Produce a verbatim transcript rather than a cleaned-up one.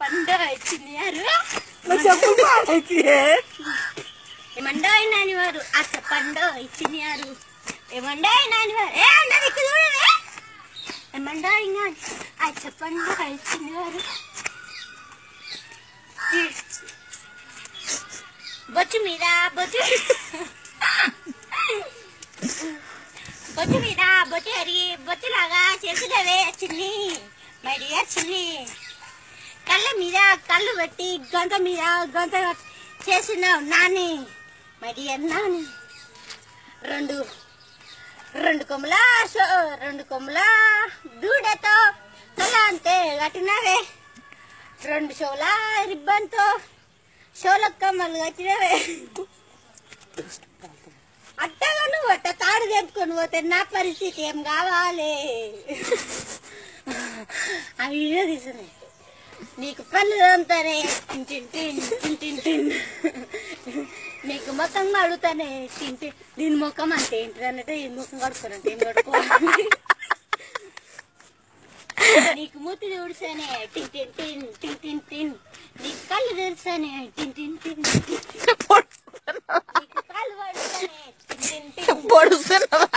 పండు చిన్నారు ఏమండోయ్ నాని వారు అచ్చ పండు చిన్నారు ఏమండోయ్ నాని వారు ఏ అన్నది ఇక్కడ చూడవే ఏమండోయ్ నాని అచ్చ పండు చిన్నారు బొచ్చు మీద బొచ్చు బొచ్చు మీద బొచ్చు అరిగి బొచ్చులాగా చేసినవే చిన్ని మై డియర్ చిన్ని కళ్ళ మీద కళ్ళు పెట్టి గంట మీద గంట చేసినావు నాని మై డియర్ నాని రెండు రెండు కొమ్ముల షో రెండు కొమ్ముల దూడతో తల అంతే కట్టినవే రెండు షోల రిబ్బన్తో షోల కమ్మలు కట్టినవే అట్టగా నువ్వు అట్ట తాడు తెంపుకొని పోతే నా పరిస్థితి ఏం కావాలి ఆ వీడియో తీసుకున్నాయి నీకు పళ్ళు తోముతానే టిన్ నీకు మొత్తం అడుగుతానే తింటే దీని ముఖం అంటే ఏంటి అన్నట్టు ఈ ముఖం కడుక్కోనంటే ఏం కడుక్కోవాలి నీకు మూతి తుడిసానే టిన్ టిన్ టిన్ టిన్ టిన్ టిన్ నీకు కళ్ళు తెరిసానే టిన్ టిన్ టిన్ నీకు కాళ్ళు పడుతానే టిన్ టిన్ టిన్